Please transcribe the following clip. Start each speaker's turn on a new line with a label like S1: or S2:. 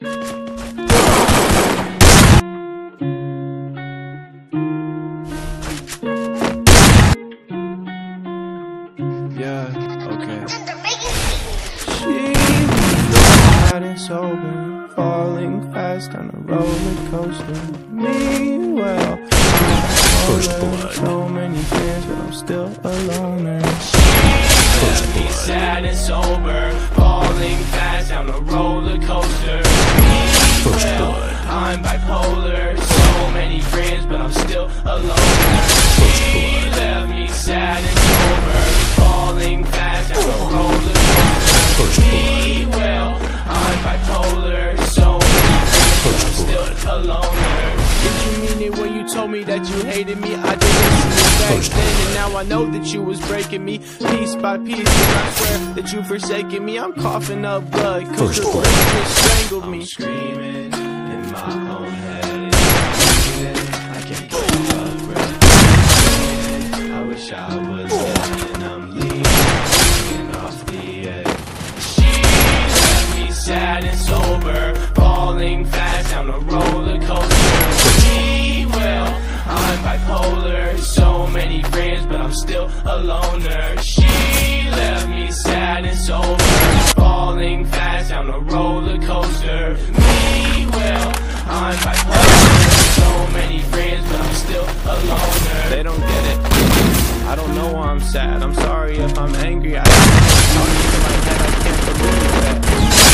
S1: Yeah, okay.
S2: Sober, falling fast on a roller coaster. Meanwhile,
S3: First blood.
S2: so many fears, but I'm still alone.
S3: First blood.
S4: Sad and sober, falling fast down a roller coaster.
S3: First blood.
S4: I'm bipolar, so many friends, but I'm still alone.
S3: First
S4: She
S3: blood.
S4: left me sad and sober, falling fast down a roller coaster.
S3: First blood.
S4: Well, I'm bipolar, so many friends, but I'm still alone.
S1: Did you mean it when you told me that you hated me? I didn't see it back then, and now I know that you was breaking me piece by piece, and I swear that you forsaken me. I'm coughing up blood, cause the rain just strangled me.
S4: I'm screaming in my own head. I can't get a breath. I wish I was dead, and I'm leaning off the edge. She left me sad and sober, falling fast down a roller coaster. Well, I'm bipolar, so many friends, but I'm still a loner. She left me sad and sober, falling fast down a roller coaster. Me, well, I'm bipolar, so many friends, but I'm still a loner.
S1: They don't get it. I don't know why I'm sad. I'm sorry if I'm angry. I don't in my head. I can't believe that.